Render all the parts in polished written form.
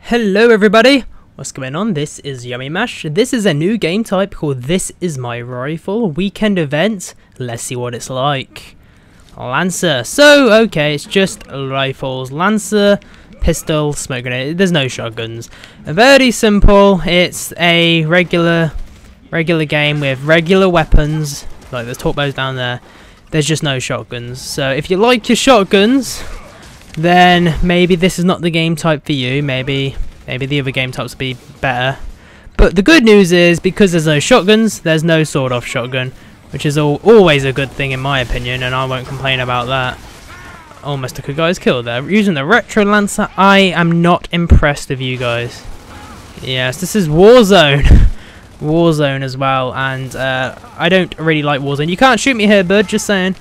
Hello everybody, what's going on? This is Yummy Mash. This is a new game type called This Is My Rifle Weekend Event. Let's see what it's like. Lancer. So, okay, it's just rifles. Lancer, pistol, smoke grenade. There's no shotguns. Very simple. It's a regular game with regular weapons. Like there's torpedoes down there. There's just no shotguns. So if you like your shotguns, then maybe this is not the game type for you. Maybe the other game types will be better. But the good news is, because there's no shotguns, there's no sawed-off shotgun, which is always a good thing in my opinion, and I won't complain about that. Almost took a guy's kill there. Using the Retro Lancer, I am not impressed with you guys. Yes, this is Warzone. Warzone as well, and I don't really like Warzone. You can't shoot me here, bud, just saying.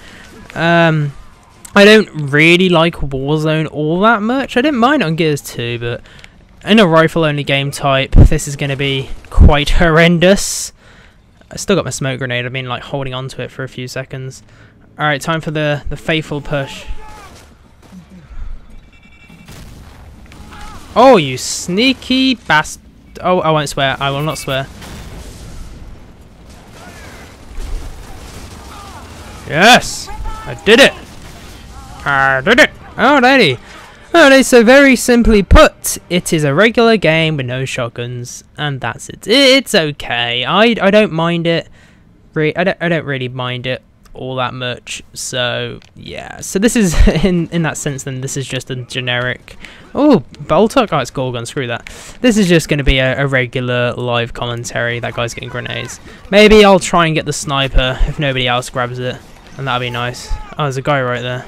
I don't really like Warzone all that much. I didn't mind it on Gears 2, but in a rifle-only game type, this is going to be quite horrendous. I still got my smoke grenade. I've been like holding on to it for a few seconds. Alright, time for the faithful push. Oh, you sneaky bastard. Oh, I won't swear. I will not swear. Yes! I did it! I did it! Alrighty. Alright, so very simply put, it is a regular game with no shotguns, and that's it. It's okay. I don't mind it. I don't really mind it all that much. So yeah. So this is in that sense. Then this is just a generic. Oh, Boltok. Oh, it's Gorgon. Screw that. This is just going to be a regular live commentary. That guy's getting grenades. Maybe I'll try and get the sniper if nobody else grabs it, and that'll be nice. Oh, there's a guy right there.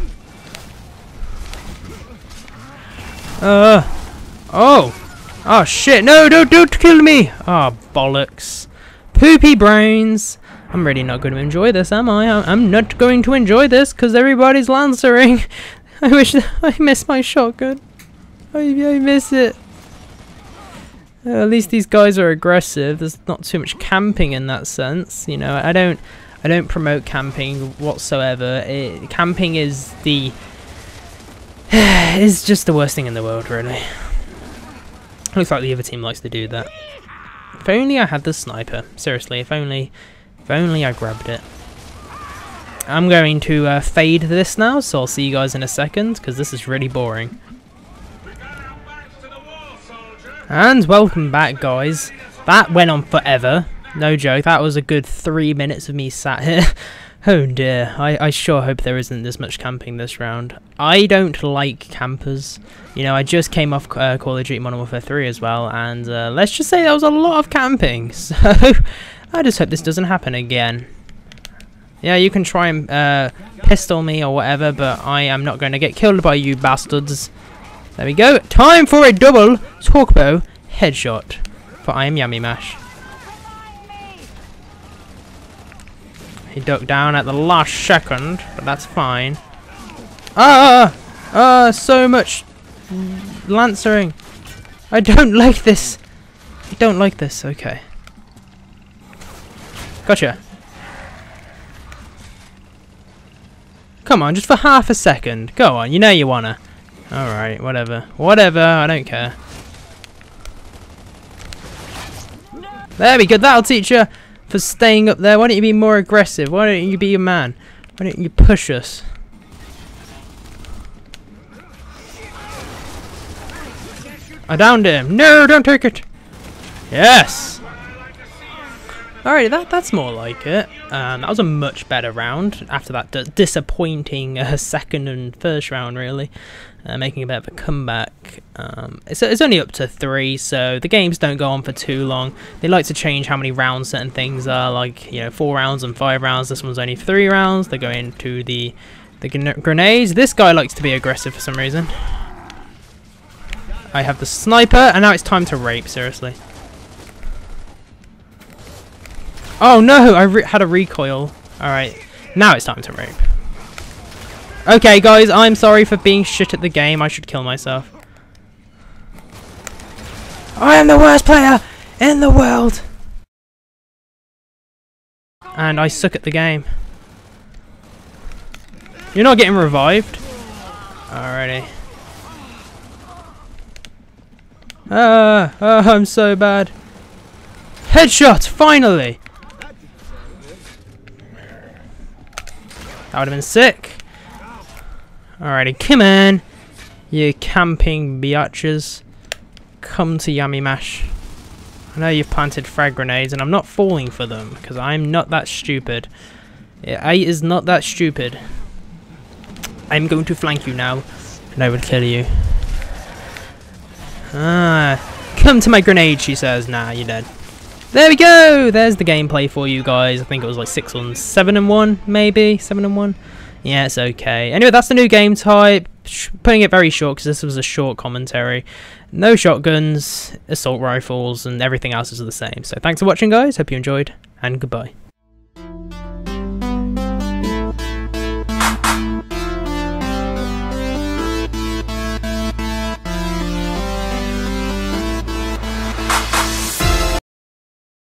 Oh shit, no, don't kill me. Oh, bollocks. Poopy brains. I'm really not going to enjoy this, am I? I'm not going to enjoy this because everybody's lancering. I wish I missed my shotgun. I miss it. At least these guys are aggressive. There's not too much camping in that sense. You know, I don't promote camping whatsoever. Camping is it's just the worst thing in the world, really. Looks like the other team likes to do that. If only I had the sniper. Seriously, if only I grabbed it. I'm going to fade this now, so I'll see you guys in a second, because this is really boring. And welcome back, guys. That went on forever. No joke, that was a good 3 minutes of me sat here. Oh dear, I sure hope there isn't this much camping this round. I don't like campers. You know, I just came off Call of Duty Modern Warfare 3 as well, and let's just say there was a lot of camping. So, I just hope this doesn't happen again. Yeah, you can try and pistol me or whatever, but I am not going to get killed by you bastards. There we go. Time for a double torpedo headshot for I Am Yummy Mash. He ducked down at the last second, but that's fine. So much lancering. I don't like this. I don't like this. Okay. Gotcha. Come on, just for half a second. Go on, you know you wanna. Alright, whatever. Whatever, I don't care. There we go, that'll teach you. For staying up there. Why don't you be more aggressive? Why don't you be a man? Why don't you push us? I downed him. No, don't take it. Yes. Alright, that's more like it. That was a much better round after that disappointing second and first round, really. Making a bit of a comeback. It's only up to 3, so the games don't go on for too long. They like to change how many rounds certain things are, like, you know, 4 rounds and 5 rounds. This one's only 3 rounds. They go into the grenades. This guy likes to be aggressive for some reason. I have the sniper, and now it's time to rape, seriously. Oh no, I had a recoil. Alright, now it's time to rape. Okay, guys, I'm sorry for being shit at the game. I should kill myself. I am the worst player in the world. And I suck at the game. You're not getting revived. Alrighty. I'm so bad. Headshot! Finally! That would have been sick. Alrighty, come on, you camping biatches. Come to Yummy Mash. I know you've planted frag grenades, and I'm not falling for them, because I'm not that stupid. I is not that stupid. I'm going to flank you now, and I will kill you. Come to my grenade, she says. Nah, you're dead. There we go! There's the gameplay for you guys. I think it was like 7 and 1, maybe? 7 and 1? Yeah, it's okay. Anyway, that's the new game type. Putting it very short because this was a short commentary. No shotguns, assault rifles, and everything else is the same. So thanks for watching, guys. Hope you enjoyed, and goodbye.